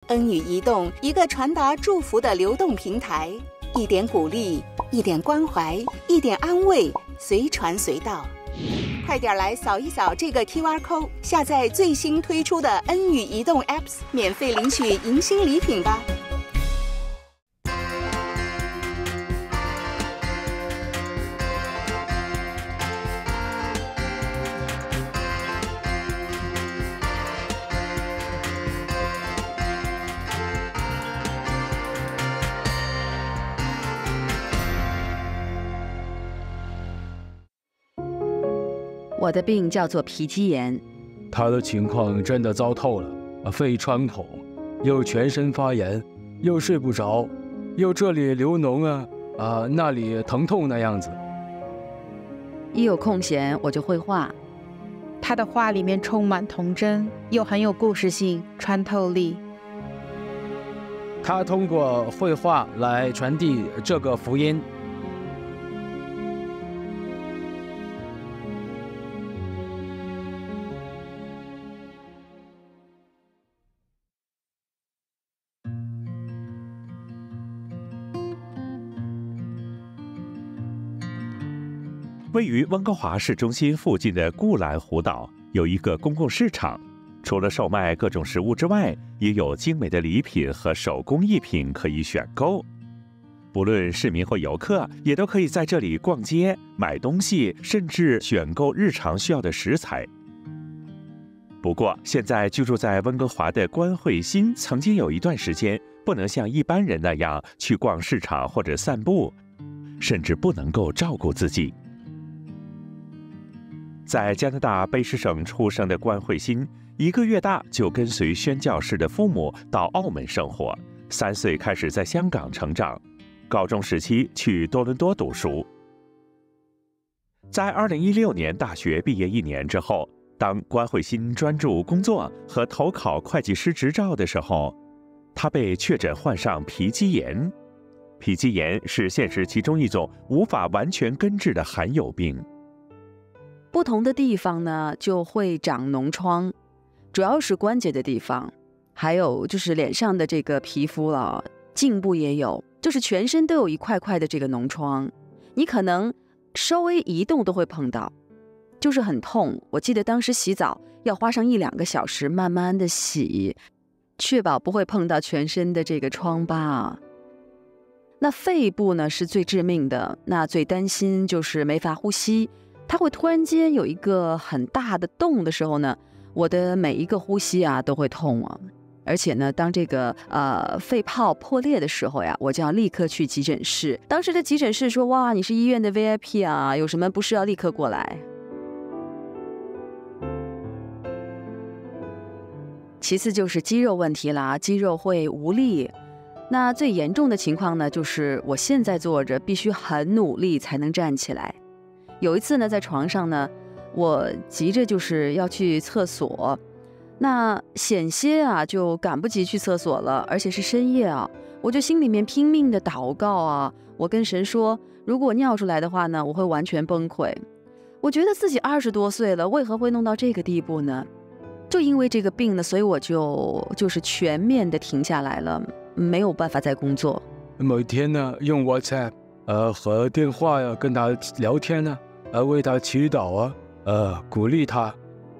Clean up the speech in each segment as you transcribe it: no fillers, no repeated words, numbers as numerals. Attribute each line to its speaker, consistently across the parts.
Speaker 1: 恩语移动，一个传达祝福的流动平台，一点鼓励，一点关怀，一点安慰，随传随到。快点来扫一扫这个 QR code， 下载最新推出的恩语移动 Apps， 免费领取迎新礼品吧。
Speaker 2: 我的病叫做皮肌炎，
Speaker 3: 他的情况真的糟透了，肺穿孔，又全身发炎，又睡不着，又这里流脓那里疼痛的样子。
Speaker 2: 一有空闲我就绘画，
Speaker 4: 他的画里面充满童真，又很有故事性、穿透力。
Speaker 3: 他通过绘画来传递这个福音。
Speaker 5: 位于温哥华市中心附近的固兰湖岛有一个公共市场，除了售卖各种食物之外，也有精美的礼品和手工艺品可以选购。不论市民或游客，也都可以在这里逛街、买东西，甚至选购日常需要的食材。不过，现在居住在温哥华的关慧欣曾经有一段时间不能像一般人那样去逛市场或者散步，甚至不能够照顾自己。在加拿大卑诗省出生的关慧欣，1个月大就跟随宣教士的父母到澳门生活，3岁开始在香港成长，高中时期去多伦多读书。在2016年大学毕业1年之后，当关慧欣专注工作和投考会计师执照的时候，她被确诊患上皮肌炎。皮肌炎是现实其中一种无法完全根治的罕有病。
Speaker 2: 不同的地方呢就会长脓疮，主要是关节的地方，还有就是脸上的这个皮肤了，颈部也有，就是全身都有一块块的这个脓疮，你可能稍微移动都会碰到，就是很痛。我记得当时洗澡要花上1-2个小时，慢慢的洗，确保不会碰到全身的这个疮疤。那肺部呢是最致命的，那最担心就是没法呼吸，它会突然间有一个很大的洞的时候呢，我的每一个呼吸都会痛啊。而且呢，当这个肺泡破裂的时候呀，我就要立刻去急诊室。当时的急诊室说：“哇，你是医院的 VIP 啊，有什么不适要立刻过来。”其次就是肌肉问题啦，肌肉会无力。那最严重的情况呢，就是我现在坐着必须很努力才能站起来。有一次呢，在床上呢，我急着就是要去厕所，那险些就赶不及去厕所了，而且是深夜我就心里面拼命的祷告我跟神说，如果尿出来的话呢，我会完全崩溃。我觉得自己20多岁了，为何会弄到这个地步呢？就因为这个病呢，所以我就是全面的停下来了，没有办法再工作。
Speaker 3: 每天呢，用 WhatsApp 和电话跟他聊天呢，为他祈祷鼓励他，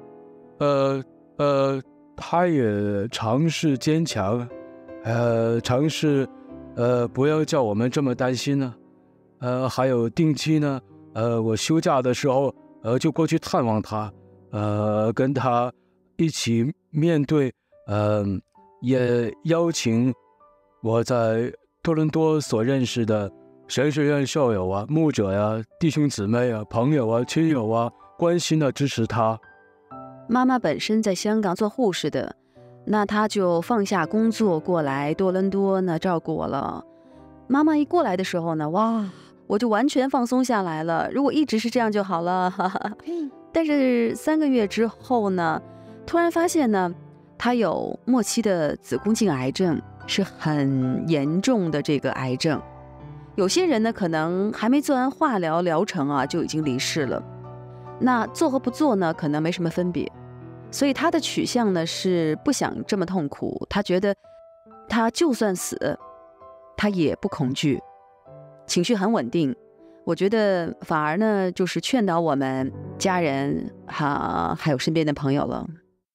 Speaker 3: 他也尝试坚强，尝试不要叫我们这么担心呢，还有定期呢，我休假的时候就过去探望他，跟他一起面对，也邀请我在多伦多所认识的神学院校友牧者弟兄姊妹朋友亲友关心的支持他。
Speaker 2: 妈妈本身在香港做护士的，那她就放下工作过来多伦多呢照顾我了。妈妈一过来的时候呢，哇，我就完全放松下来了，如果一直是这样就好了但是3个月之后呢，突然发现呢，她有末期的子宫颈癌症，是很严重的这个癌症。有些人呢可能还没做完化疗疗程就已经离世了，那做和不做呢可能没什么分别，所以他的取向呢是不想这么痛苦，他觉得他就算死，他也不恐惧，情绪很稳定。我觉得反而呢，就是劝导我们家人还有身边的朋友了。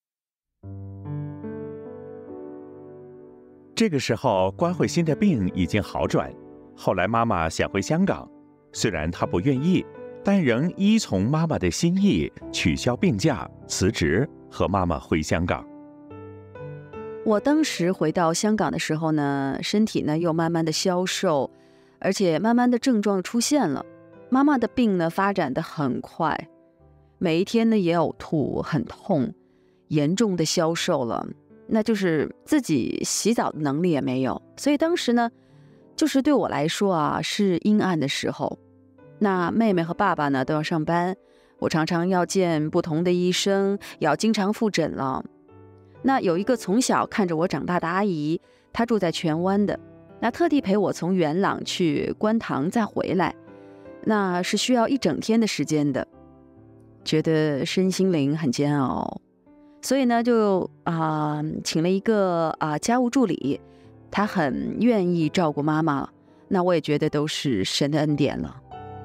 Speaker 5: 这个时候，关慧欣的病已经好转。后来妈妈想回香港，虽然她不愿意，但仍依从妈妈的心意，取消病假、辞职，和妈妈回香港。
Speaker 2: 我当时回到香港的时候呢，身体呢又慢慢的消瘦，而且慢慢的症状出现了。妈妈的病呢发展得很快，每一天呢也呕吐，很痛，严重的消瘦了，那就是自己洗澡的能力也没有。所以当时呢，就是对我来说啊，是阴暗的时候。那妹妹和爸爸呢都要上班，我常常要见不同的医生，要经常复诊了。那有一个从小看着我长大的阿姨，她住在荃湾的，那特地陪我从元朗去观塘再回来，那是需要一整天的时间的，觉得身心灵很煎熬。所以呢就请了一个家务助理，他很愿意照顾妈妈，那我也觉得都是神的恩典了。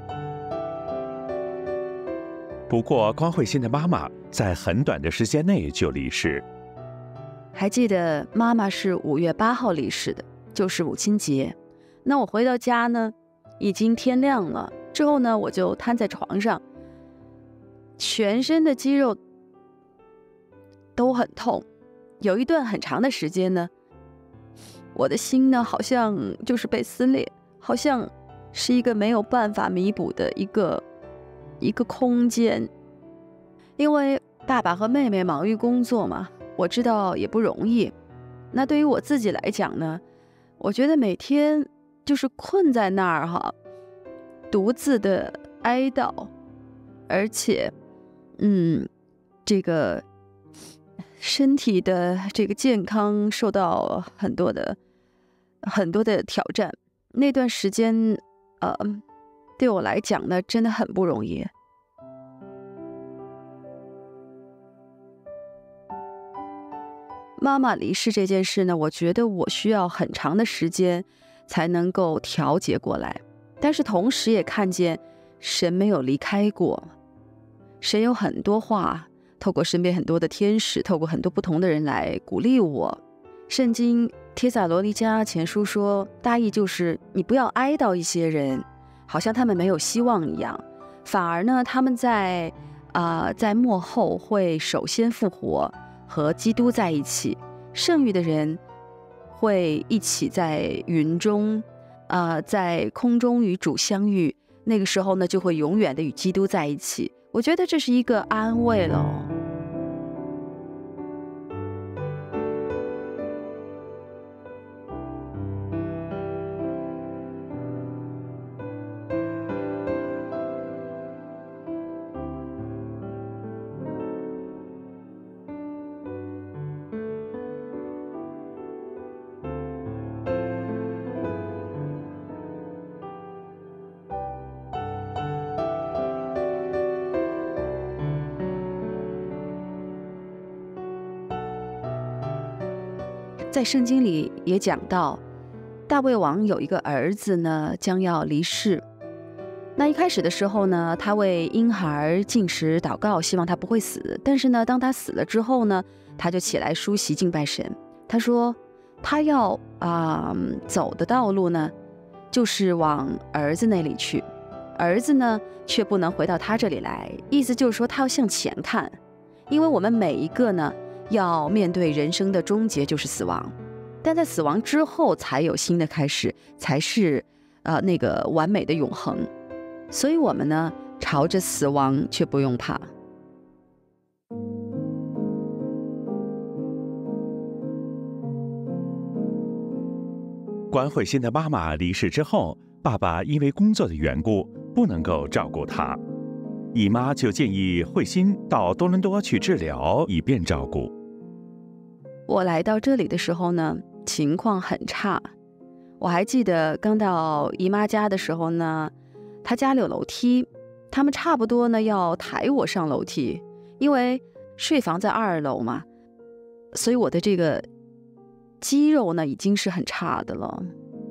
Speaker 5: 不过关慧欣的妈妈在很短的时间内就离世。
Speaker 2: 还记得妈妈是5月8号离世的，就是母亲节。那我回到家呢，已经天亮了，之后呢我就瘫在床上，全身的肌肉都很痛。有一段很长的时间呢，我的心呢好像就是被撕裂，好像是一个没有办法弥补的一个空间。因为爸爸和妹妹忙于工作嘛，我知道也不容易。那对于我自己来讲呢，我觉得每天就是困在那儿独自的哀悼，而且这个身体的这个健康受到很多的挑战。那段时间对我来讲呢真的很不容易。妈妈离世这件事呢，我觉得我需要很长的时间才能够调节过来，但是同时也看见神没有离开过，神有很多话透过身边很多的天使，透过很多不同的人来鼓励我。圣经帖撒罗尼迦前书说，大意就是你不要哀悼一些人，好像他们没有希望一样，反而呢他们在末后会首先复活，和基督在一起，剩余的人会一起在云中在空中与主相遇，那个时候呢就会永远的与基督在一起。我觉得这是一个安慰了。在圣经里也讲到，大卫王有一个儿子呢将要离世。那一开始的时候呢，他为婴孩禁食祷告，希望他不会死。但是呢，当他死了之后呢，他就起来梳洗敬拜神。他说他要走的道路呢，就是往儿子那里去，儿子呢却不能回到他这里来。意思就是说他要向前看，因为我们每一个呢要面对人生的终结，就是死亡，但在死亡之后才有新的开始，才是那个完美的永恒。所以我们呢朝着死亡却不用怕。
Speaker 5: 关慧欣的妈妈离世之后，爸爸因为工作的缘故不能够照顾她，姨妈就建议慧欣到多伦多去治疗，以便照顾。
Speaker 2: 我来到这里的时候呢，情况很差。我还记得刚到姨妈家的时候呢，她家里有楼梯，他们差不多呢要抬我上楼梯，因为睡房在2楼嘛，所以我的这个肌肉呢已经是很差的了。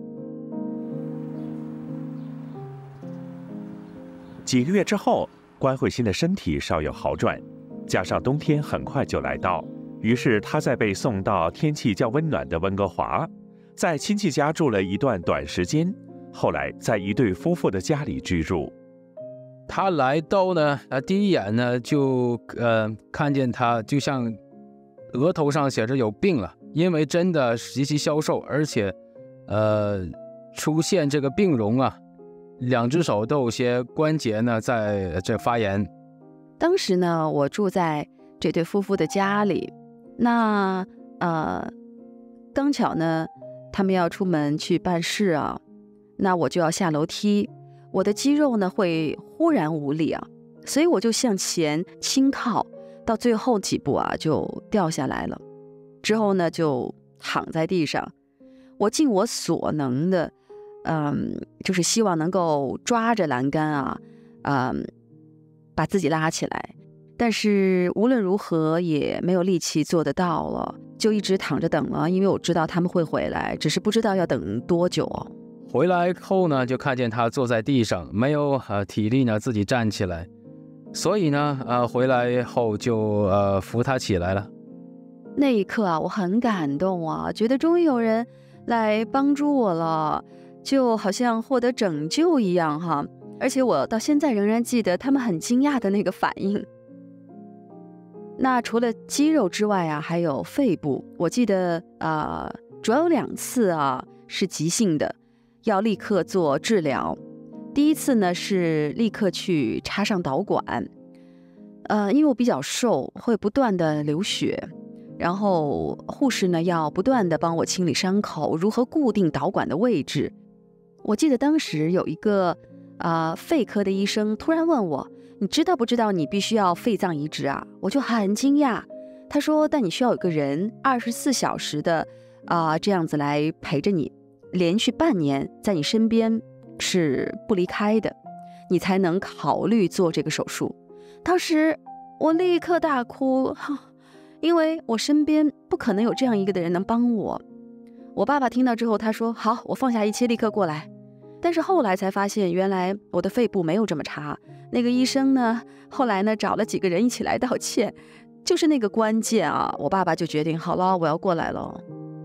Speaker 5: 几个月之后，关慧欣的身体稍有好转，加上冬天很快就来到，于是她再被送到天气较温暖的温哥华，在亲戚家住了一段短时间，后来在一对夫妇的家里居住。
Speaker 3: 他来到呢，第一眼呢就看见他就像额头上写着有病了，因为真的极其消瘦，而且出现这个病容啊，2只手都有些关节呢在这发炎。
Speaker 2: 当时呢，我住在这对夫妇的家里，那刚巧呢，他们要出门去办事啊，那我就要下楼梯，我的肌肉呢会忽然无力啊，所以我就向前轻靠，到最后几步啊就掉下来了，之后呢就躺在地上，我尽我所能的，就是希望能够抓着栏杆啊，把自己拉起来，但是无论如何也没有力气做得到了，就一直躺着等了，因为我知道他们会回来，只是不知道要等多久哦。
Speaker 3: 回来后呢，就看见他坐在地上，没有体力呢自己站起来，所以呢回来后就扶他起来了。
Speaker 2: 那一刻啊，我很感动啊，觉得终于有人来帮助我了，就好像获得拯救一样哈。而且我到现在仍然记得他们很惊讶的那个反应。那除了肌肉之外啊，还有肺部，我记得主要有2次啊是急性的，要立刻做治疗。第一次呢是立刻去插上导管，因为我比较瘦，会不断的流血，然后护士呢要不断的帮我清理伤口，如何固定导管的位置。我记得当时有一个肺科的医生突然问我，你知道不知道你必须要肺脏移植啊？我就很惊讶，他说但你需要有个人24小时的这样子来陪着你，连续半年在你身边是不离开的，你才能考虑做这个手术。当时我立刻大哭，因为我身边不可能有这样一个的人能帮我。我爸爸听到之后他说好，我放下一切立刻过来。但是后来才发现，原来我的肺部没有这么差。那个医生呢，后来呢找了几个人一起来道歉，就是那个关键啊，我爸爸就决定好了，我要过来了。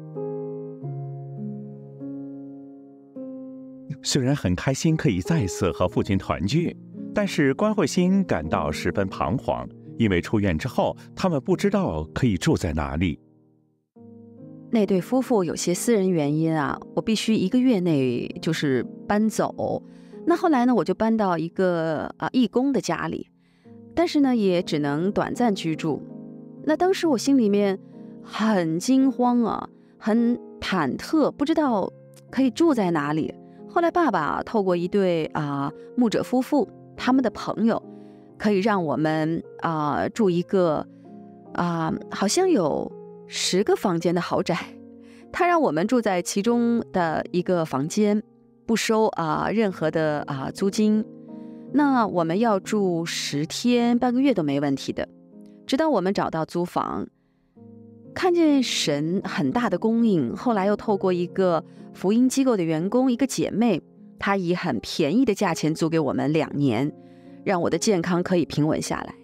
Speaker 5: 虽然很开心可以再次和父亲团聚，但是关慧欣感到十分彷徨，因为出院之后，他们不知道可以住在哪里。
Speaker 2: 那对夫妇有些私人原因啊，我必须1个月内就是搬走。那后来呢，我就搬到一个义工的家里，但是呢，也只能短暂居住。那当时我心里面很惊慌啊，很忐忑，不知道可以住在哪里。后来爸爸透过一对牧者夫妇，他们的朋友，可以让我们住一个好像有10个房间的豪宅，他让我们住在其中的一个房间，不收任何的租金。那我们要住10天半个月都没问题的，直到我们找到租房，看见神很大的供应。后来又透过一个福音机构的员工，一个姐妹，她以很便宜的价钱租给我们2年，让我的健康可以平稳下来。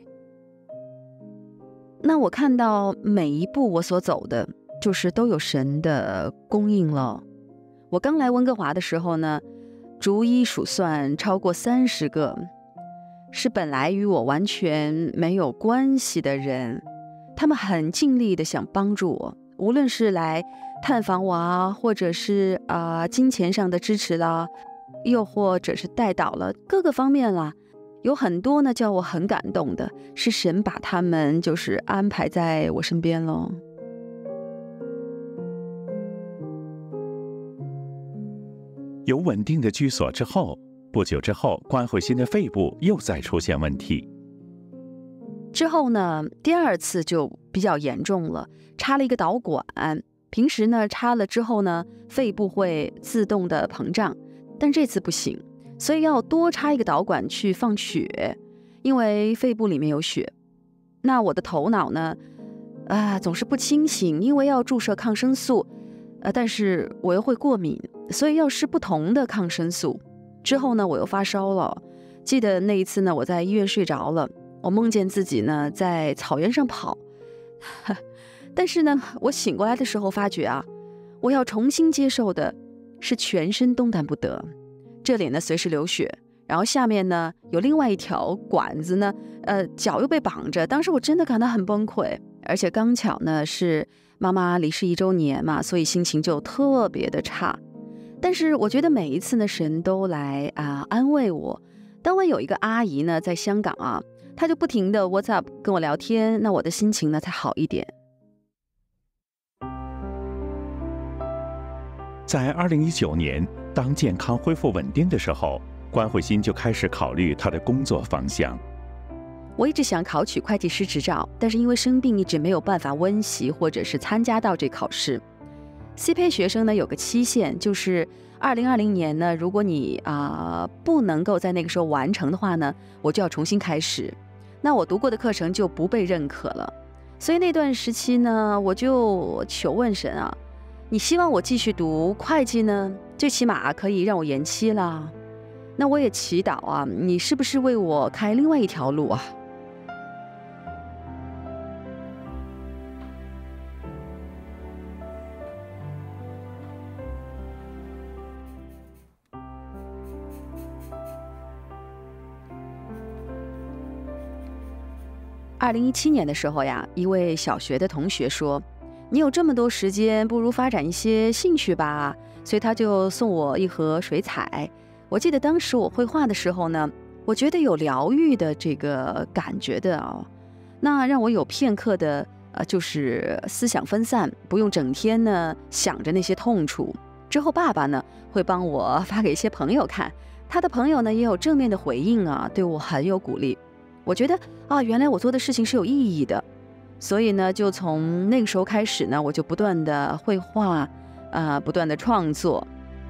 Speaker 2: 那我看到每一步我所走的，就是都有神的供应了。我刚来温哥华的时候呢，逐一数算超过30个，是本来与我完全没有关系的人，他们很尽力的想帮助我，无论是来探访我或者是金钱上的支持啦，又或者是带导了各个方面啦。有很多呢叫我很感动的，是神把他们就是安排在我身边了。
Speaker 5: 有稳定的居所之后，不久之后，关慧欣的肺部又再出现问题。
Speaker 2: 之后呢，第2次就比较严重了，插了一个导管。平时呢插了之后呢，肺部会自动的膨胀，但这次不行，所以要多插一个导管去放血，因为肺部里面有血。那我的头脑呢总是不清醒，因为要注射抗生素， 但是我又会过敏，所以要吃不同的抗生素。之后呢，我又发烧了。记得那一次呢，我在医院睡着了，我梦见自己呢在草原上跑，但是呢，我醒过来的时候发觉啊，我要重新接受的是全身动弹不得，这里呢随时流血，然后下面呢有另外一条管子呢，脚又被绑着。当时我真的感到很崩溃，而且刚巧呢是妈妈离世1周年嘛，所以心情就特别的差。但是我觉得每一次呢，神都来安慰我。当晚有一个阿姨呢在香港啊，她就不停的 WhatsApp 跟我聊天，那我的心情呢才好一点。
Speaker 5: 在2019年，当健康恢复稳定的时候，关慧欣就开始考虑她的工作方向。
Speaker 2: 我一直想考取会计师执照，但是因为生病一直没有办法温习或者是参加到这考试。CPA 学生呢有个期限，就是2020年呢，如果你不能够在那个时候完成的话呢，我就要重新开始，那我读过的课程就不被认可了。所以那段时期呢，我就求问神啊，你希望我继续读会计呢，最起码可以让我延期啦。那我也祈祷啊，你是不是为我开另外一条路啊？2017年的时候呀，一位小学的同学说，你有这么多时间，不如发展一些兴趣吧，所以他就送我一盒水彩。我记得当时我绘画的时候呢，我觉得有疗愈的这个感觉的那让我有片刻的就是思想分散，不用整天呢想着那些痛处。之后爸爸呢会帮我发给一些朋友看，他的朋友呢也有正面的回应对我很有鼓励。我觉得原来我做的事情是有意义的，所以呢，就从那个时候开始呢，我就不断的绘画，不断的创作。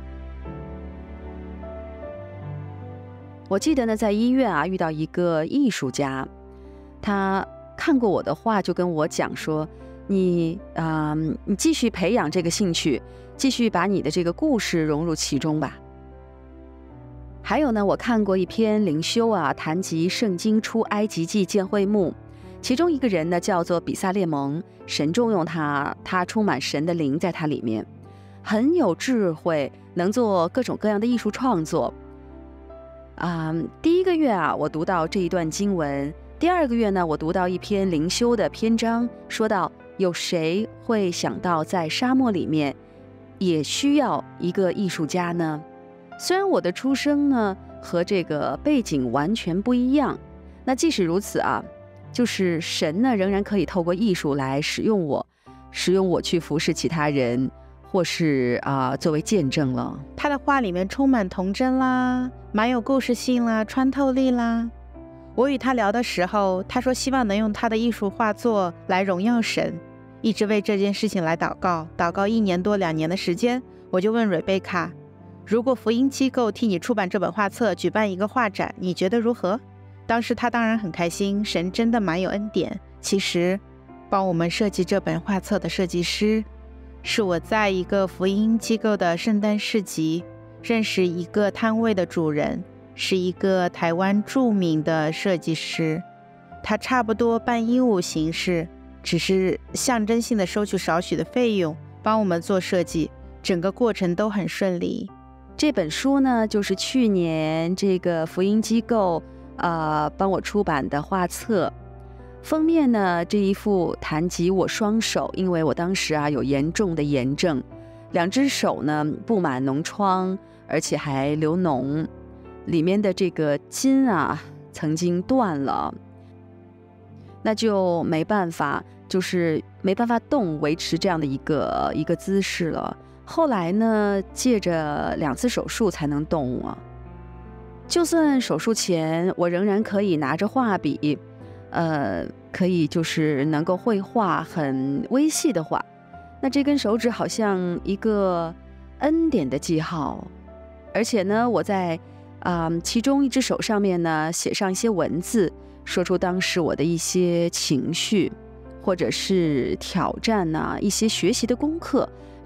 Speaker 2: 我记得呢，在医院遇到一个艺术家，他看过我的画，就跟我讲说，你继续培养这个兴趣，继续把你的这个故事融入其中吧。还有呢，我看过一篇灵修谈及圣经出埃及记见会幕，其中一个人呢叫做比萨列蒙，神重用他充满神的灵在他里面，很有智慧，能做各种各样的艺术创作。第一个月我读到这一段经文，第二个月呢，我读到一篇灵修的篇章，说到有谁会想到在沙漠里面也需要一个艺术家呢？虽然我的出生呢和这个背景完全不一样，那即使如此就是神呢仍然可以透过艺术来使用我去服侍其他人，或是作为见证了。
Speaker 4: 他的画里面充满童真啦，蛮有故事性啦，穿透力啦。我与他聊的时候，他说希望能用他的艺术画作来荣耀神，一直为这件事情来祷告1年多2年的时间。我就问瑞贝卡，如果福音机构替你出版这本画册，举办一个画展，你觉得如何？当时他当然很开心，神真的蛮有恩典。其实帮我们设计这本画册的设计师是我在一个福音机构的圣诞市集认识一个摊位的主人，是一个台湾著名的设计师。他差不多办义务形式，只是象征性的收取少许的费用，帮我们做设计，整个过程都很顺利。
Speaker 2: 这本书呢，就是去年这个福音机构帮我出版的画册。封面呢，这一幅谈及我双手，因为我当时有严重的炎症，2只手呢布满脓疮，而且还流脓，里面的这个筋曾经断了，那就没办法动，维持这样的一个姿势了。后来呢，借着2次手术才能动就算手术前，我仍然可以拿着画笔，可以就是能够绘画很微细的画。那这根手指好像一个恩典的记号，而且呢，我在其中1只手上面呢写上一些文字，说出当时我的一些情绪，或者是挑战一些学习的功课，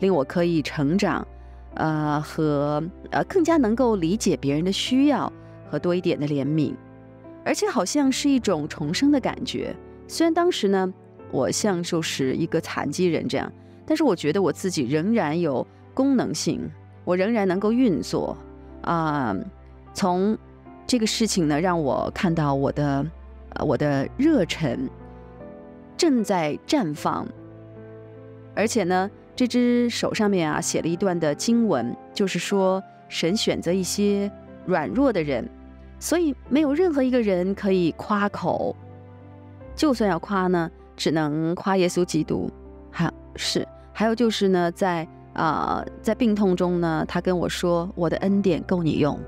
Speaker 2: 令我可以成长，和更加能够理解别人的需要和多一点的怜悯，而且好像是一种重生的感觉。虽然当时呢，我像就是一个残疾人这样，但是我觉得我自己仍然有功能性，我仍然能够运作从这个事情呢，让我看到我的热忱正在绽放，而且呢，这只手上面写了一段的经文，就是说神选择一些软弱的人，所以没有任何一个人可以夸口，就算要夸呢，只能夸耶稣基督。还有就是呢，在病痛中呢，他跟我说，我的恩典够你用。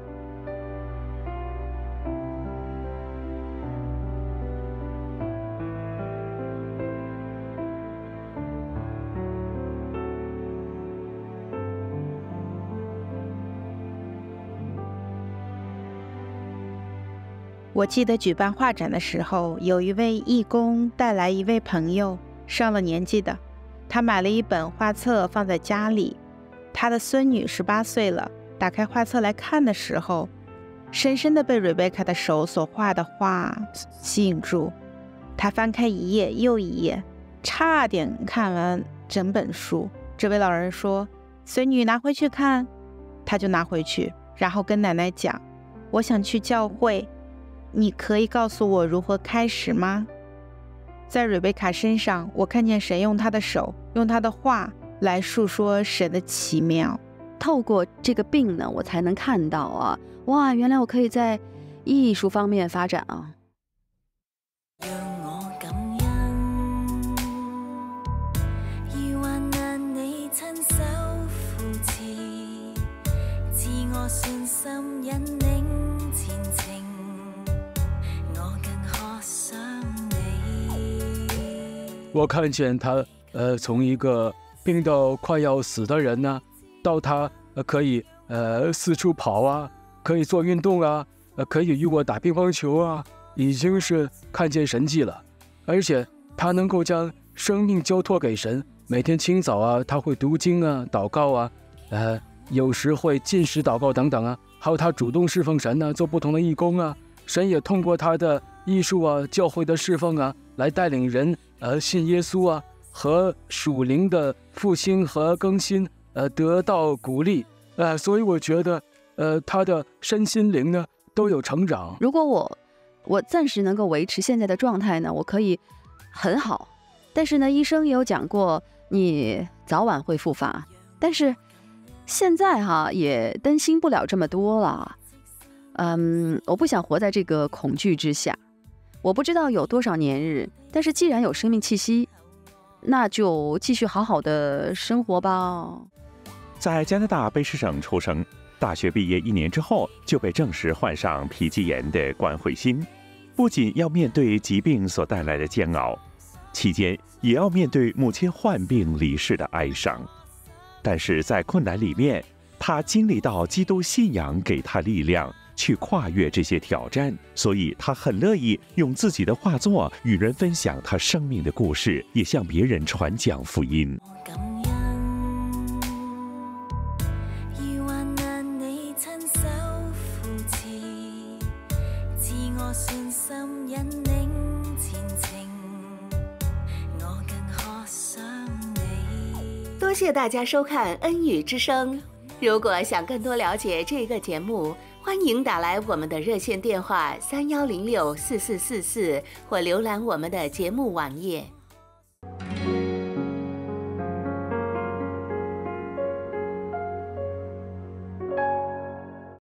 Speaker 4: 我记得举办画展的时候，有一位义工带来一位朋友，上了年纪的，他买了一本画册放在家里，他的孙女18岁了，打开画册来看的时候，深深地被瑞贝卡的手所画的画吸引住。他翻开一页又一页，差点看完整本书。这位老人说，孙女拿回去看，他就拿回去，然后跟奶奶讲，我想去教会，你可以告诉我如何开始吗？在瑞贝卡身上，我看见神用他的手，用他的话来述说神的奇妙。
Speaker 2: 透过这个病呢，我才能看到哇，原来我可以在艺术方面发展啊。
Speaker 6: 让我感恩，如患難你親手扶持，賜我信心引領前程，我更渴想你。
Speaker 3: 我看見他從一個病到快要死的人呢，到他可以四處跑啊，可以做運動啊，可以與我打乒乓球啊，已經是看見神蹟了。而且他能夠將生命交託給神，每天清早啊，他會讀經啊，禱告啊，有時會禁食禱告等等啊，還有他主動侍奉神啊，做不同的義工啊，神也通過他的藝術啊，教會的侍奉啊，來帶領人信耶穌啊，和屬靈的復興和更新得到鼓勵所以我覺得他的身心靈呢都有成長。
Speaker 2: 如果我暫時能夠維持現在的狀態呢，我可以很好，但是呢，醫生也有講過你早晚會復發，但是現在也擔心不了這麼多了。我不想活在這個恐懼之下。我不知道有多少年日，但是既然有生命氣息，那就繼續好好的生活吧。
Speaker 5: 在加拿大卑詩省出生，大學畢業1年之後就被證實患上脾肌炎的關慧欣，不僅要面對疾病所帶來的煎熬，期間也要面對母親患病離世的哀傷。但是在困難裡面，他經歷到基督信仰給他力量，去跨越這些挑戰，所以他很樂意用自己的畫作與人分享他生命的故事，也向別人傳講福音。
Speaker 1: 多謝大家收看恩語之聲。如果想更多了解這個節目，歡迎打來我們的熱線電話31064444，或瀏覽我們的節目網頁。